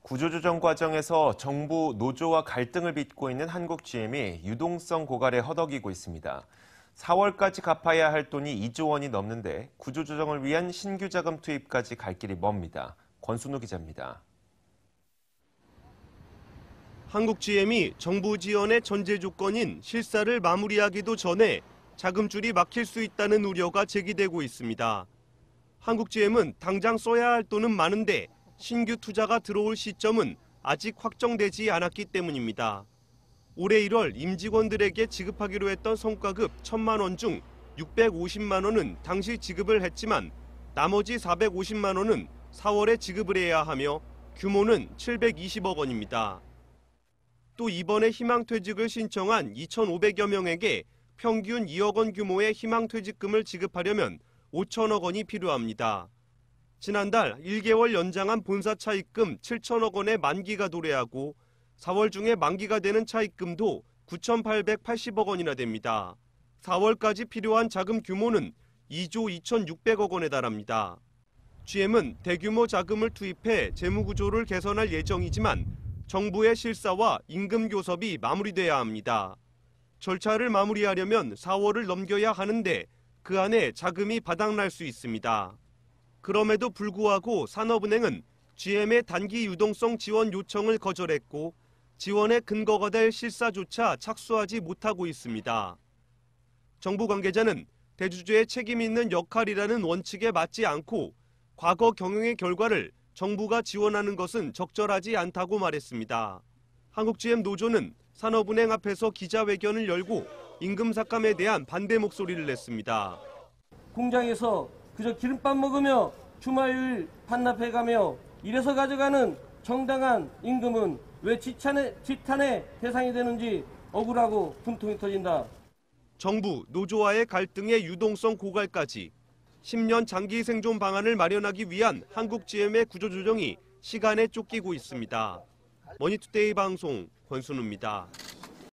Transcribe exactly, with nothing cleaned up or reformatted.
구조조정 과정에서 정부 노조와 갈등을 빚고 있는 한국지엠이 유동성 고갈에 허덕이고 있습니다. 사월까지 갚아야 할 돈이 이조 원이 넘는데 구조조정을 위한 신규 자금 투입까지 갈 길이 멉니다. 권순우 기자입니다. 한국지엠이 정부 지원의 전제 조건인 실사를 마무리하기도 전에 자금줄이 막힐 수 있다는 우려가 제기되고 있습니다. 한국지엠은 당장 써야 할 돈은 많은데 신규 투자가 들어올 시점은 아직 확정되지 않았기 때문입니다. 올해 일월 임직원들에게 지급하기로 했던 성과급 천만 원 중 육백오십만 원은 당시 지급을 했지만 나머지 사백오십만 원은 사월에 지급을 해야 하며 규모는 칠백이십억 원입니다. 또 이번에 희망퇴직을 신청한 이천오백여 명에게 평균 이억 원 규모의 희망퇴직금을 지급하려면 오천억 원이 필요합니다. 지난달 일 개월 연장한 본사 차입금 칠천억 원의 만기가 도래하고 사월 중에 만기가 되는 차입금도 구천팔백팔십억 원이나 됩니다. 사월까지 필요한 자금 규모는 이조 이천육백억 원에 달합니다. 지엠은 대규모 자금을 투입해 재무구조를 개선할 예정이지만 정부의 실사와 임금 교섭이 마무리돼야 합니다. 절차를 마무리하려면 사월을 넘겨야 하는데 그 안에 자금이 바닥날 수 있습니다. 그럼에도 불구하고 산업은행은 지엠의 단기 유동성 지원 요청을 거절했고 지원의 근거가 될 실사조차 착수하지 못하고 있습니다. 정부 관계자는 대주주의 책임 있는 역할이라는 원칙에 맞지 않고 과거 경영의 결과를 정부가 지원하는 것은 적절하지 않다고 말했습니다. 한국지엠 노조는 산업은행 앞에서 기자회견을 열고 임금 삭감에 대한 반대 목소리를 냈습니다. 공장에서 그저 기름밥 먹으며 주말일 반납해가며 이래서 가져가는 정당한 임금은 왜 지탄의, 지탄의 대상이 되는지 억울하고 분통이 터진다. 정부, 노조와의 갈등의 유동성 고갈까지 십 년 장기 생존 방안을 마련하기 위한 한국지엠의 구조조정이 시간에 쫓기고 있습니다. 머니투데이 방송 권순우입니다.